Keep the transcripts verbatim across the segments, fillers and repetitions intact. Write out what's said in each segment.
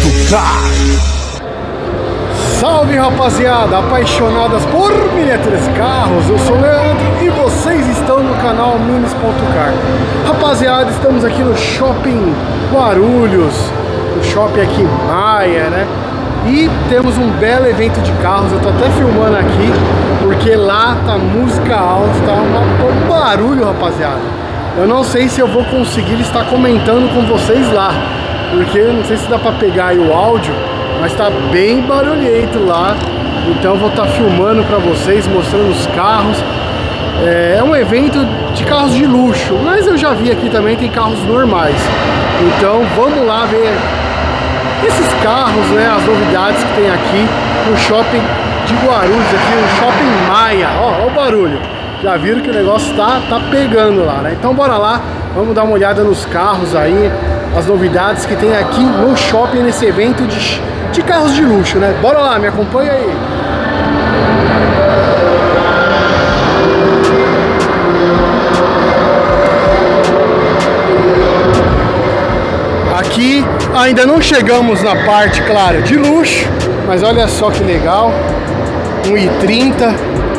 Car. Salve, rapaziada, apaixonadas por miniaturas de carros, eu sou o Leandro e vocês estão no canal Minis ponto car. Rapaziada, estamos aqui no Shopping Guarulhos, no Shopping aqui em Maia, né? E temos um belo evento de carros, eu tô até filmando aqui, porque lá tá música alta, tá um barulho, rapaziada. Eu não sei se eu vou conseguir estar comentando com vocês lá, porque eu não sei se dá pra pegar aí o áudio, mas tá bem barulhento lá. Então eu vou estar filmando pra vocês, mostrando os carros. É um evento de carros de luxo, mas eu já vi aqui também, tem carros normais. Então vamos lá ver esses carros, né, as novidades que tem aqui no Shopping de Guarulhos, aqui no Shopping Maia. Ó, ó o barulho. Já viram que o negócio tá, tá pegando lá, né? Então bora lá, vamos dar uma olhada nos carros aí, as novidades que tem aqui no shopping, nesse evento de, de carros de luxo, né? Bora lá, me acompanha aí. Aqui ainda não chegamos na parte, claro, de luxo, mas olha só que legal, um i trinta,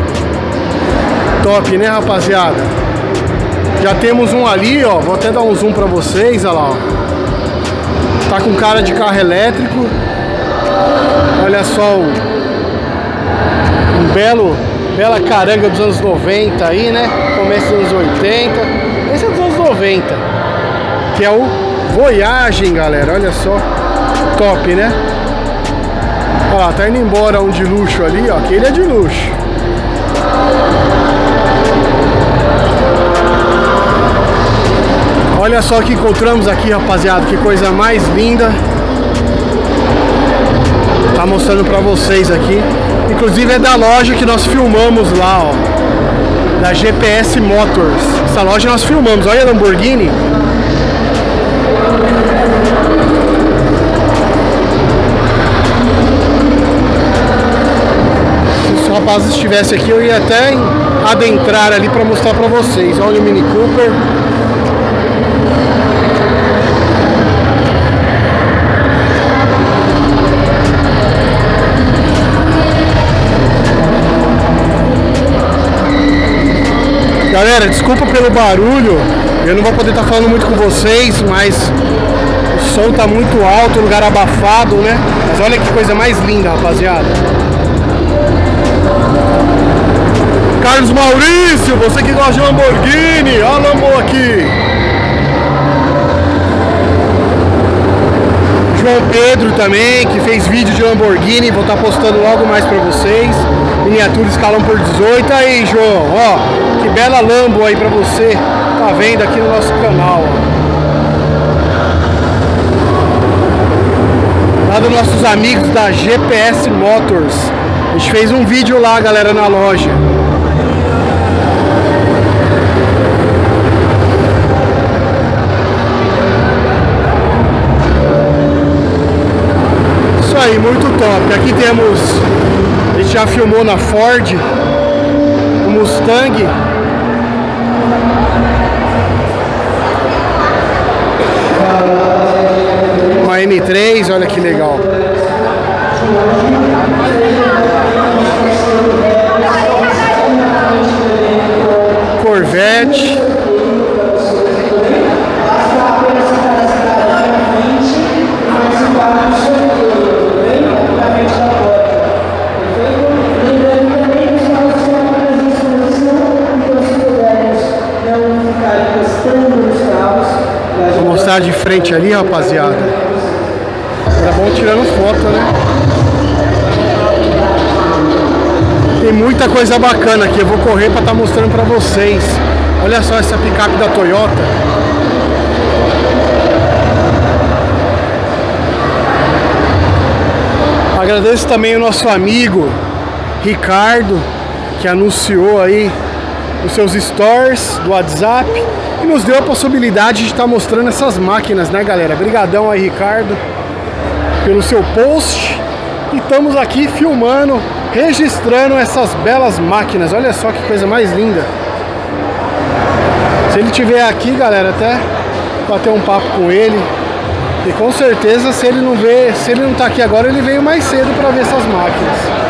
top, né, rapaziada? Já temos um ali, ó, vou até dar um zoom pra vocês, olha lá, ó. Tá com cara de carro elétrico, olha só, um, um belo, bela caranga dos anos noventa aí, né, começo dos anos oitenta, esse é dos anos noventa, que é o Voyage, galera, olha só, top, né? Ó, tá indo embora um de luxo ali, ó, aquele é de luxo. Olha só o que encontramos aqui, rapaziada, que coisa mais linda. Tá mostrando pra vocês aqui. Inclusive é da loja que nós filmamos lá, ó, da G P S Motors. Essa loja nós filmamos, olha a Lamborghini. Se os rapazes estivessem aqui, eu ia até adentrar ali pra mostrar pra vocês. Olha o Mini Cooper. Galera, desculpa pelo barulho, eu não vou poder estar falando muito com vocês, mas o som tá muito alto, lugar abafado, né? Mas olha que coisa mais linda, rapaziada. Carlos Maurício, você que gosta de Lamborghini, olha o Lambo aqui. João Pedro também, que fez vídeo de Lamborghini, vou estar postando logo mais pra vocês. Miniatura escalão por dezoito. Aí, João, ó, que bela Lambo aí pra você tá vendo aqui no nosso canal, ó. Lá dos nossos amigos da G P S Motors. A gente fez um vídeo lá, galera, na loja. Isso aí, muito top. Aqui temos, a gente já filmou na Ford, o Mustang. Uma M três, olha que legal. Corvette. Vou mostrar de frente ali, rapaziada. Era bom tirando foto, né? Tem muita coisa bacana aqui. Eu vou correr para estar mostrando para vocês. Olha só essa picape da Toyota. Agradeço também o nosso amigo Ricardo, que anunciou aí os seus stories do WhatsApp e nos deu a possibilidade de estar mostrando essas máquinas, né, galera? Brigadão aí, Ricardo, pelo seu post. E estamos aqui filmando, registrando essas belas máquinas. Olha só que coisa mais linda. Se ele estiver aqui, galera, até bater um papo com ele. E com certeza, se ele não vê, se ele não tá aqui agora, ele veio mais cedo para ver essas máquinas.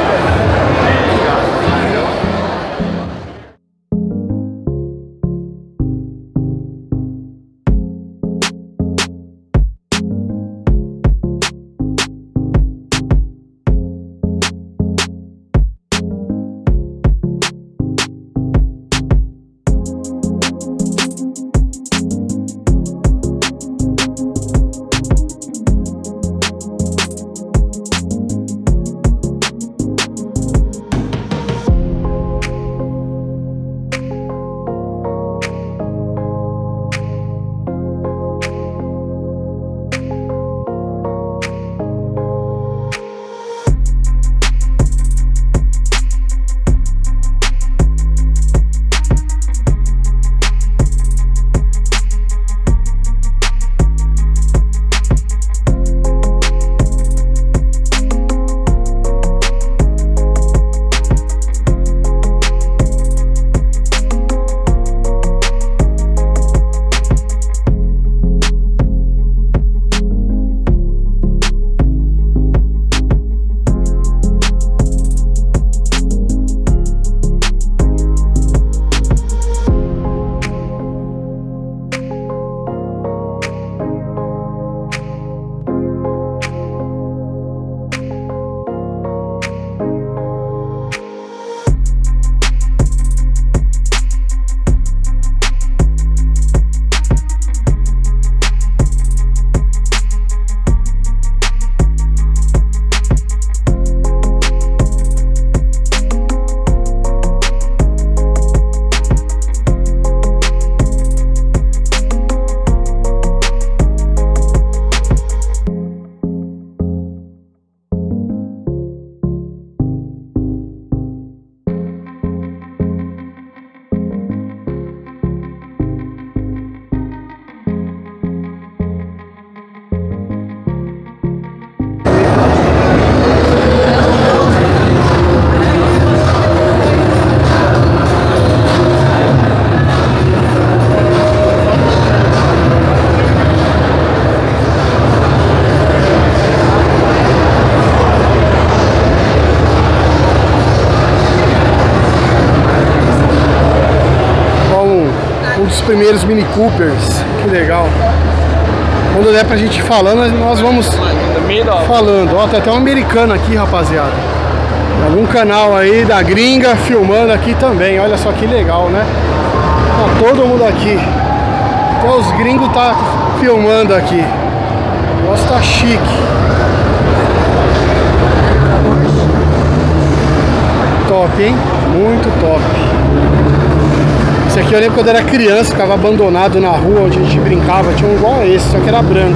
Primeiros Mini Coopers, que legal. Quando der pra gente ir falando, nós vamos falando. Ó, tem até um americano aqui, rapaziada. Algum canal aí da gringa filmando aqui também. Olha só que legal, né? Tá todo mundo aqui. Até os gringos tá filmando aqui. O negócio tá chique. Top, hein? Muito top. Esse aqui eu lembro quando eu era criança, ficava abandonado na rua onde a gente brincava, tinha um igual a esse, só que era branco.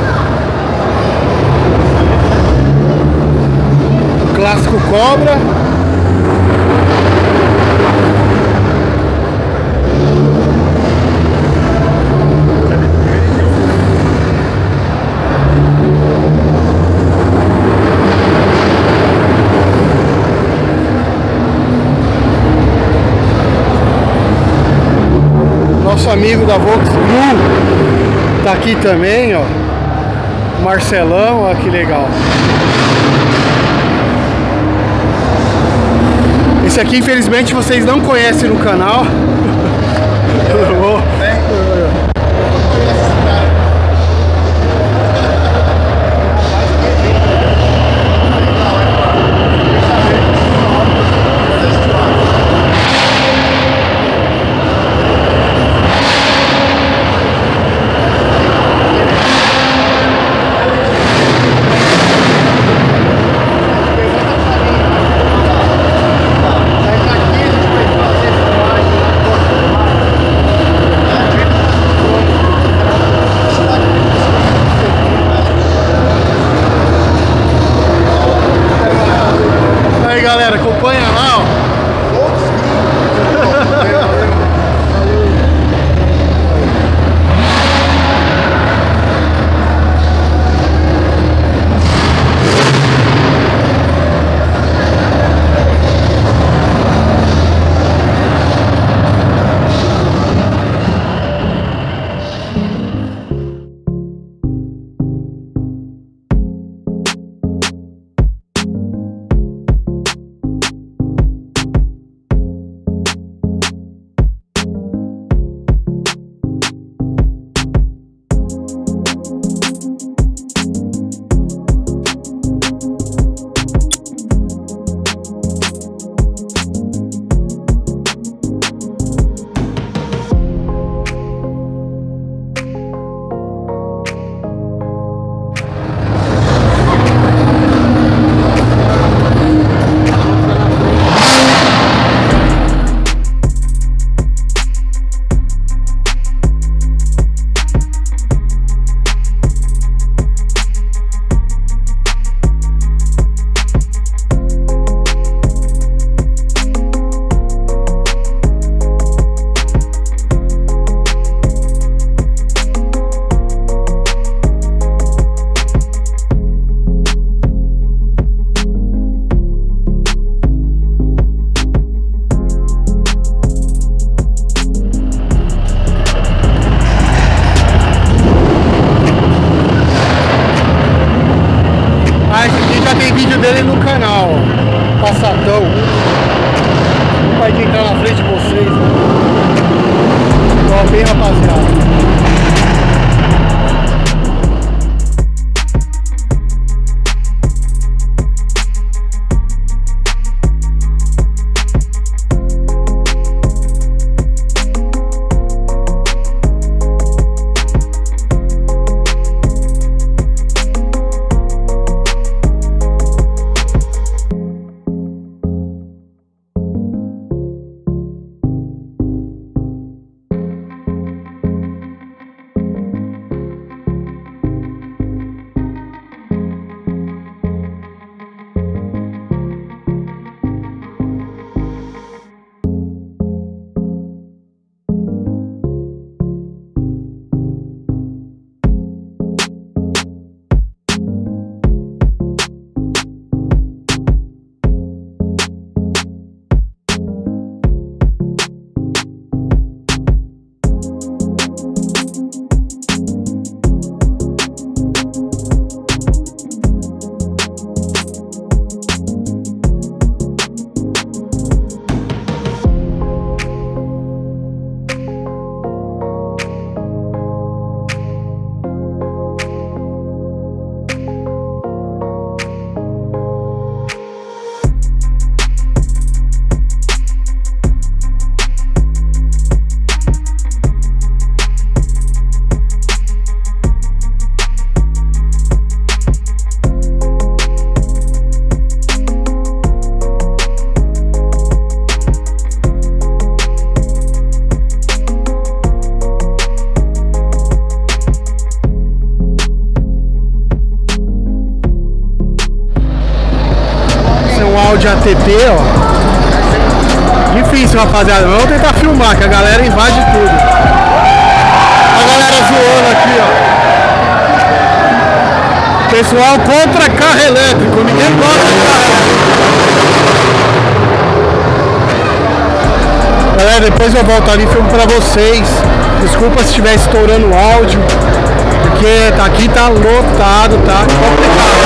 O clássico Cobra. Nosso amigo da Volkswagen tá aqui também, ó. Marcelão, ó, que legal. Esse aqui, infelizmente, vocês não conhecem no canal. C T, ó. Difícil, rapaziada. Vamos tentar filmar, que a galera invade tudo. A galera zoando aqui, ó. Pessoal contra carro elétrico. Ninguém gosta de carro elétrico. Galera, depois eu volto ali e filmo pra vocês. Desculpa se estiver estourando o áudio, porque aqui tá lotado, tá complicado.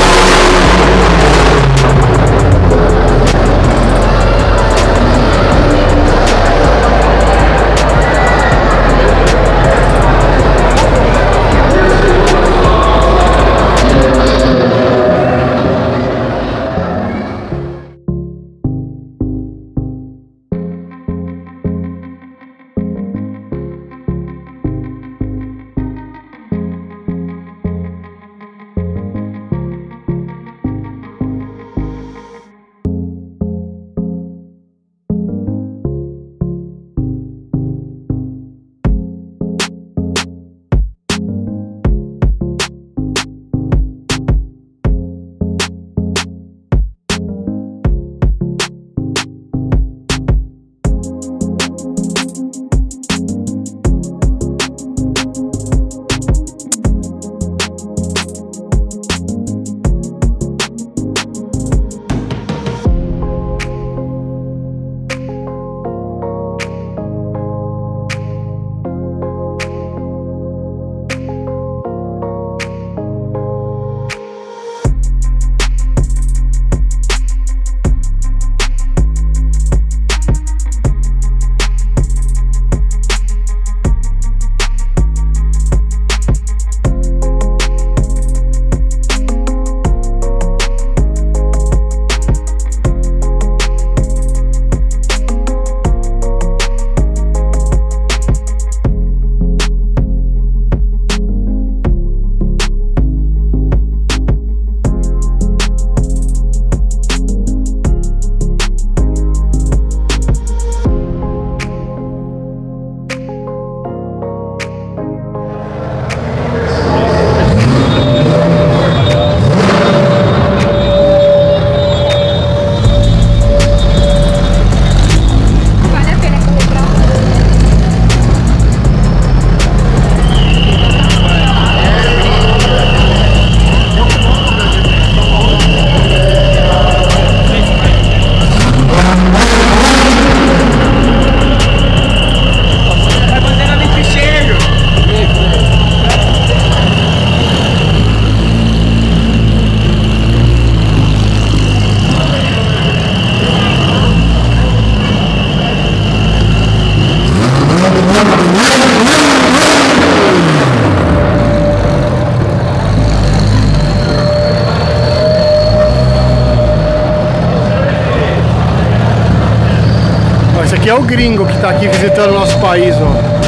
Esse aqui é o gringo que tá aqui visitando o nosso país, ó.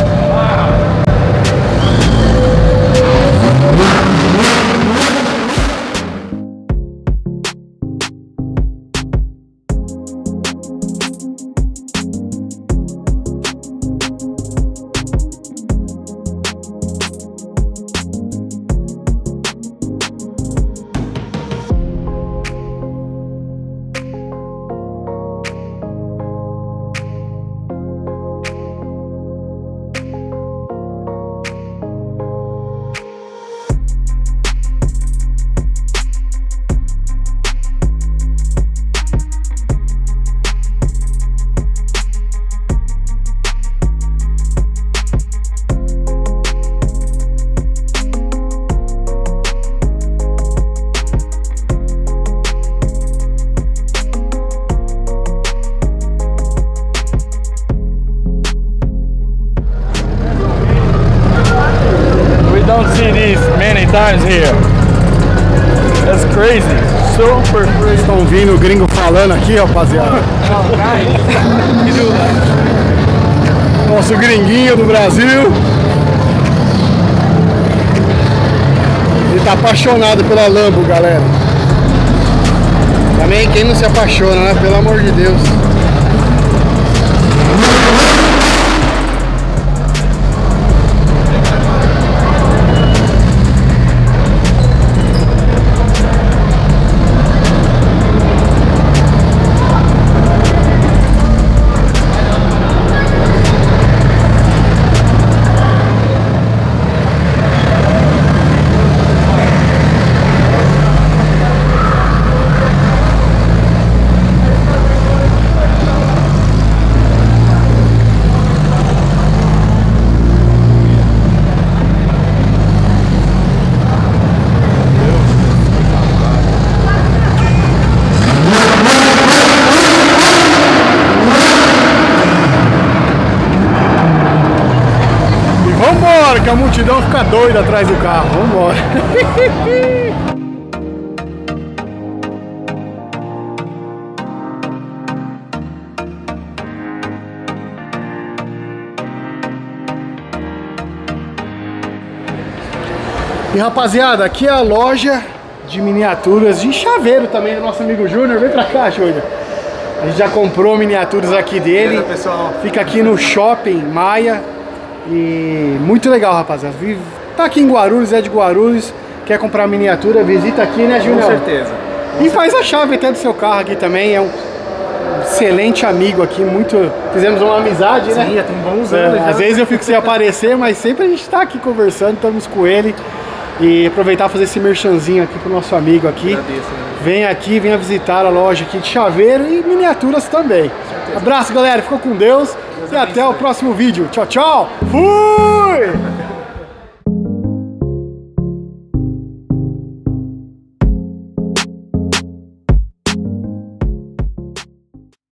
Times here. That's crazy. Super crazy. Estão ouvindo o gringo falando aqui, rapaziada. Nosso gringuinho do Brasil. Ele tá apaixonado pela Lambo, galera. Também quem não se apaixona, né? Pelo amor de Deus. Vambora, que a multidão fica doida atrás do carro. Vambora. E rapaziada, aqui é a loja de miniaturas de chaveiro também do nosso amigo Júnior. Vem pra cá, Júnior. A gente já comprou miniaturas aqui dele. Beleza, pessoal. Fica aqui no Shopping Maia. E muito legal, rapaziada. Tá aqui em Guarulhos, é de Guarulhos. Quer comprar miniatura, visita aqui, né, Júnior? Com certeza. Com e faz a chave até do seu carro aqui também. É um excelente amigo aqui. Muito. Fizemos uma amizade, né? Sim, já tem bons anos. É, às vezes eu fico sem aparecer, mas sempre a gente tá aqui conversando, estamos com ele. E aproveitar e fazer esse merchanzinho aqui pro nosso amigo aqui. Agradeço, né? Vem aqui, venha visitar a loja aqui de chaveiro e miniaturas também. Abraço, galera. Ficou com Deus. Deus e até o próximo vídeo. Tchau, tchau. Fui!